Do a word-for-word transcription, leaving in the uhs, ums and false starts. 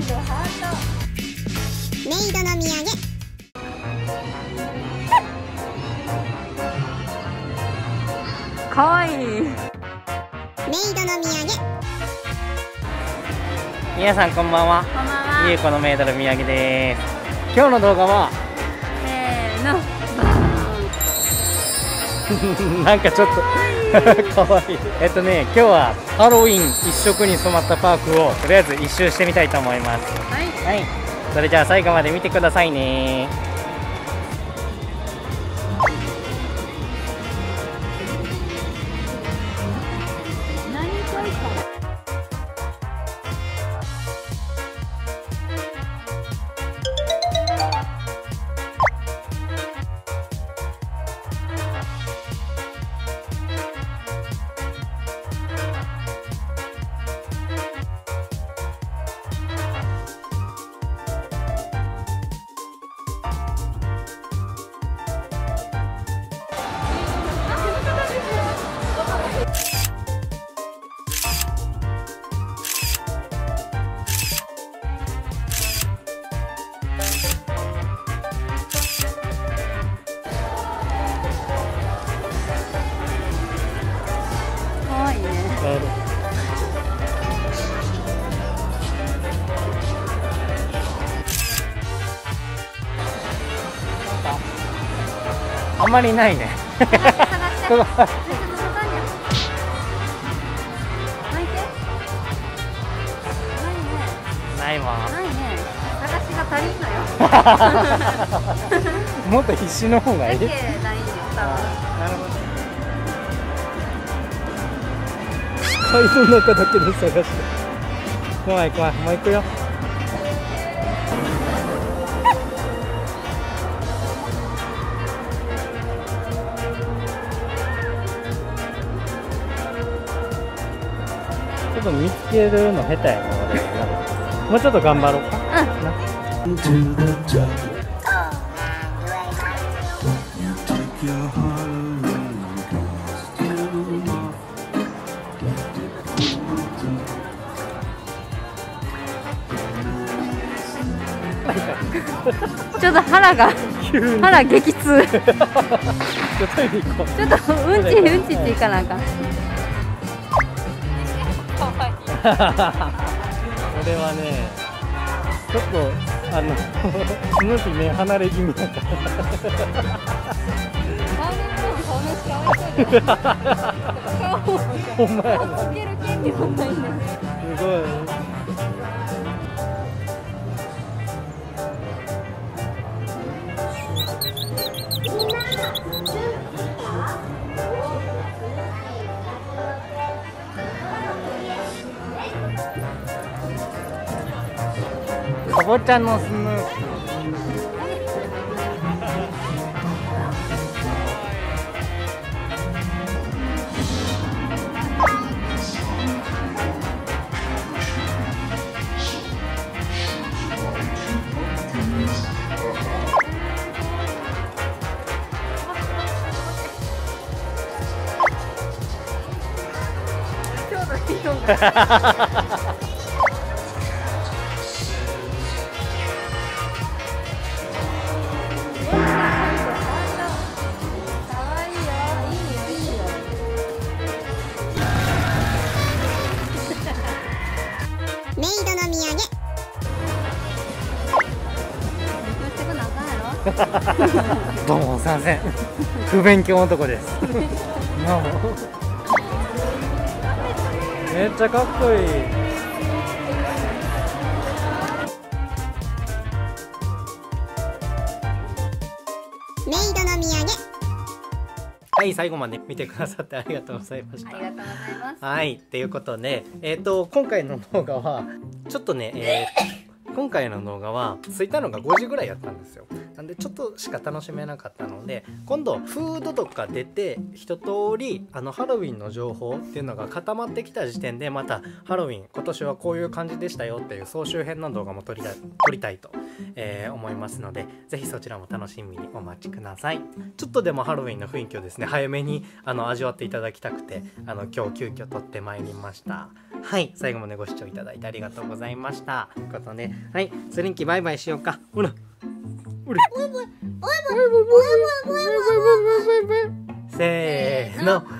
メイドの土産。 かわいい。 メイドの土産。 皆さんこんばんは。 こんばんは。 ゆうこのメイドの土産です。今日の動画はせーの。 なんかちょっとかわいい。えっとね、今日はハロウィン一色に染まったパークをとりあえず一周してみたいと思います。 はい。 はい。それじゃあ最後まで見てくださいね。 何こいこれ。かわいいね。 あんまりないね。 探して。めっちゃ覗かんじゃん。泣いて。ないね。 ないわ。 ないね。探しが足りんのよ。 もっと必死の方がいい。 だけないよ。多分。 なるほど。階の中だけで探して。怖い怖い。もう行くよ。ちょっと見つけるの下手やな俺は。もうちょっと頑張ろうか。うん。 ちょっと腹が腹激痛。ちょっとトイレ行こう。 うんちうんちっていかなあかん。 これはね、ちょっとあのスヌーピーね離れ気味だから。ほんまやな。 つける権利もないんだよ。 すごい。かぼちゃのスヌーピー。 ちょうどいい音楽。 メイドの土産。 どうもすいません。不勉強男です。めっちゃかっこいい。 メイドの土産。 はい、最後まで見てくださってありがとうございました。 ありがとうございます。 はい、ということで、えっと今回の動画はちょっとね、えー今回の動画は着いたのがごじぐらいやったんですよ。なんでちょっとしか楽しめなかったので、今度フードとか出て一通りあのハロウィンの情報っていうのが固まってきた時点で、またハロウィン今年はこういう感じでしたよっていう総集編の動画も撮りたい撮りたいと、えー思いますので、ぜひそちらも楽しみにお待ちください。ちょっとでもハロウィンの雰囲気をですね早めにあの味わっていただきたくて、あの今日急遽撮ってまいりました。 はい、最後までご視聴いただいてありがとうございました。ということで、はい、スリンキーバイバイしようか。ほら。ほら。せーの。